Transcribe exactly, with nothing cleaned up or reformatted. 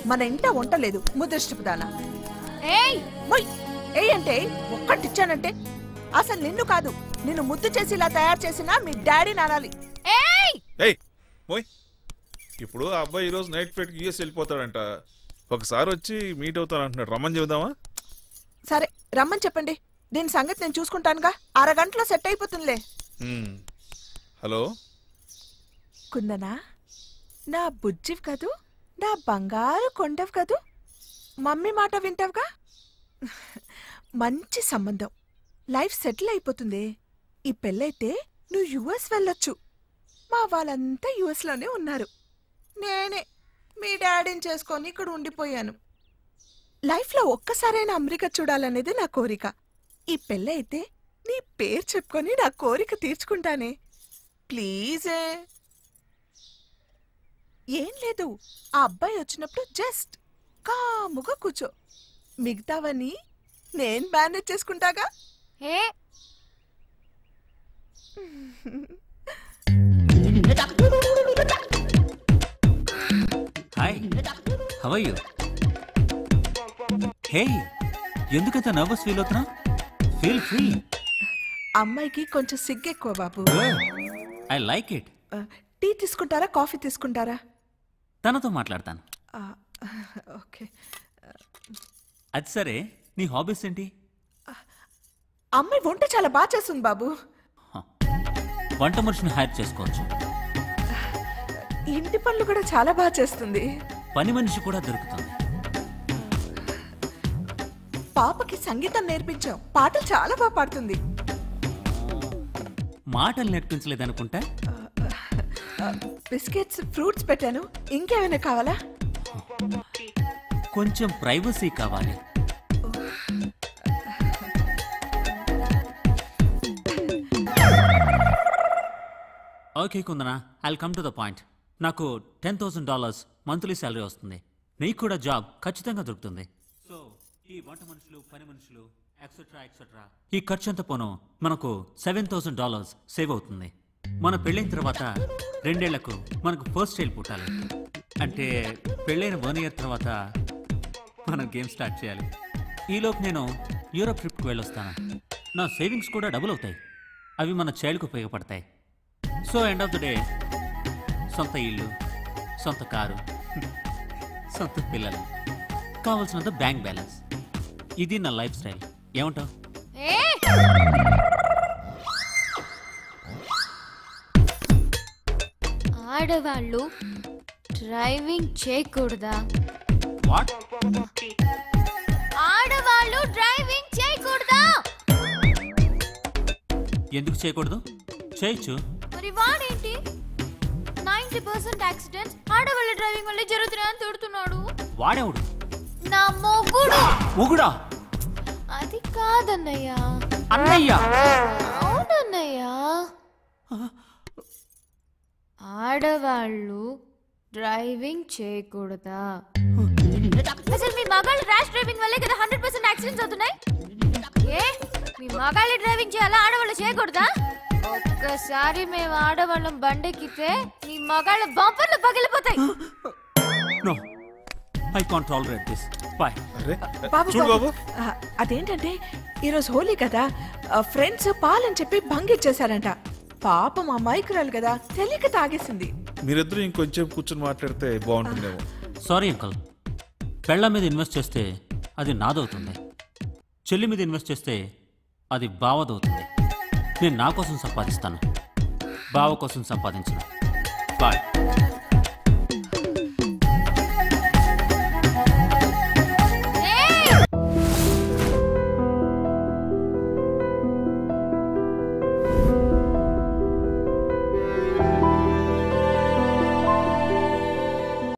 మన ఇంట వంట లేదు ముద్రష్టపు దానా. ఏయ్ మొయ్ ఏయ్ అంటే ఒక్కటిచ్చానంటే అసలు నిన్ను కాదు నిన్ను ముద్దు చేసి ఇలా తయారు చేసినా మీ డాడీ నానాలి. ఏయ్ ఏయ్ మొయ్ ఇప్పుడు ఆ అబ్బాయి ఈరోజు నైట్ ఫ్లైట్కి యూఎస్ వెళ్ళిపోతాడంట. ఒకసారి వచ్చి మీట్ అవుతాను అంటున్నాడు. రమ్మని చెబుదామా? సరే రమ్మని చెప్పండి. దీని సంగతి నేను చూసుకుంటానుగా. అరగంటలో సెట్ అయిపోతుందిలే. హలో కుందనా, నా బుజ్జివి కదూ, నా బంగారు కొండవు కదూ, మమ్మీ మాట వింటావుగా. మంచి సంబంధం, లైఫ్ సెటిల్ అయిపోతుంది. ఈ పెళ్ళైతే నువ్వు యుఎస్ వెళ్ళొచ్చు. మా వాళ్ళంతా యుఎస్ లోనే ఉన్నారు. నేనే మీ డాడీని చేసుకొని ఇక్కడ ఉండిపోయాను. లైఫ్లో ఒక్కసారైనా అమెరికా చూడాలనేది నా కోరిక. ఈ పెళ్ళైతే నీ పేరు చెప్పుకొని నా కోరిక తీర్చుకుంటానే. ప్లీజే. ఏం లేదు, ఆ అబ్బాయి వచ్చినప్పుడు జస్ట్ కాముగా కూర్చో. మిగతావని నేను మేనేజ్ చేసుకుంటాగా. ఏ hi, how are you? Hey, ఎందుకంత నర్వస్ ఫీల్ అవుతున్నా? Feel free. అమ్మాయికి కొంచెం సిగ్గెక్కువ బాబు. I like it. టీ తీసుకుంటారా, కాఫీ తీసుకుంటారా? తనతో మాట్లాడతాను. ఓకే. అది సరే, నీ హాబీస్ ఏంటి? అమ్మాయి వంట చాలా బాగా చేస్తుంది బాబు. వంట మనిషిని హైర్ చేసుకోవచ్చు. ఇంటి పనులు కూడా చాలా బాగా చేస్తుంది. పని మనిషి కూడా దొరుకుతుంది. పాపకి సంగీతం నేర్పించాం, పాటలు చాలా బాగా పాడుతుంది. మాటలు నేర్పించలేదనుకుంటా. బిస్కెట్స్, ఫ్రూట్స్ పెట్టాను. ఇంకేమైనా కావాలా? కొంచెం ప్రైవసీ కావాలి. Okay Kundana, I'll come to the point. నాకు ten thousand dollars monthly salary వస్తుంది. నీకు కూడా జాబ్ ఖచ్చితంగా దొరుకుతుంది. సో ఈ వంట మనుషులు, పని మనుషులు, ఎక్సెట్రా ఎక్సెట్రా, ఈ ఖర్చు అంతా పోను మనకు సెవెన్ థౌసండ్ డాలర్స్ సేవ్ అవుతుంది. మన పెళ్ళైన తర్వాత రెండేళ్లకు మనకు ఫస్ట్ చైల్డ్ పుట్టాలి. అంటే పెళ్ళైన వన్ ఇయర్ తర్వాత మనం గేమ్ స్టార్ట్ చేయాలి. ఈలోపు నేను యూరోప్ ట్రిప్కి వెళ్ళొస్తాను. నా సేవింగ్స్ కూడా డబుల్ అవుతాయి. అవి మన చైల్డ్కి ఉపయోగపడతాయి. So end of the day సొంత ఇల్లు, సొంత కారు, సొంత పిల్లలు, కావాల్సినంత బ్యాంక్ బ్యాలెన్స్. ఇది నా లైఫ్ స్టైల్. ఏమంటావు? ఆడవాళ్ళు డ్రైవింగ్ చేయకూడదా? వాట్? ఆడవాళ్ళు డ్రైవింగ్ చేయకూడదా? ఎందుకు చేయకూడదు? చేయొచ్చు. మరి వాడేంటి నైన్టీ పర్సెంట్ యాక్సిడెంట్స్ ఆడవాళ్ళ డ్రైవింగ్ వల్లే జరుగుతున్నాయని తిడుతున్నాడు. వాడేవుడు? నా మొగుడు. మొగుడా? అది కాదన్నయ్యా. అన్నయ్య? అవునన్నయ్యా. ఆడవాళ్ళు డ్రైవింగ్ చేయకూడదా? అసలు మీ మగాళ్ళు ర్యాష్ డ్రైవింగ్ వల్లే కదా హండ్రెడ్ పర్సెంట్ యాక్సిడెంట్స్ అవుతున్నాయి. ఏ మీ మగాళ్ళు డ్రైవింగ్ చేయాలా, ఆడవాళ్ళు చేయకూడదా? ఒక్కసారి మేము ఆడవాళ్ళం బండెక్కితే మీ మగాళ్ళ బంపర్లు పగిలిపోతాయి. No, I can't tolerate this. Bye. బాబు బాబు, అదేంటంటే ఈరోజు హోలీ కదా, ఫ్రెండ్స్ పాలని చెప్పి బంగిచ్చేశారంట. పాపం అమాయకురాలు కదా, తెలియక తాగేసింది. మీరిద్దరు ఇంకొంచెం కూర్చొని మాట్లాడితే బాగుంటుందేమో. సారీ అంకల్, పెళ్ళ మీద ఇన్వెస్ట్ చేస్తే అది నాదవుతుంది. చెల్లి మీద ఇన్వెస్ట్ చేస్తే అది బావదవుతుంది. నేను నా కోసం సంపాదిస్తాను, బావ కోసం సంపాదించను. బాయ్.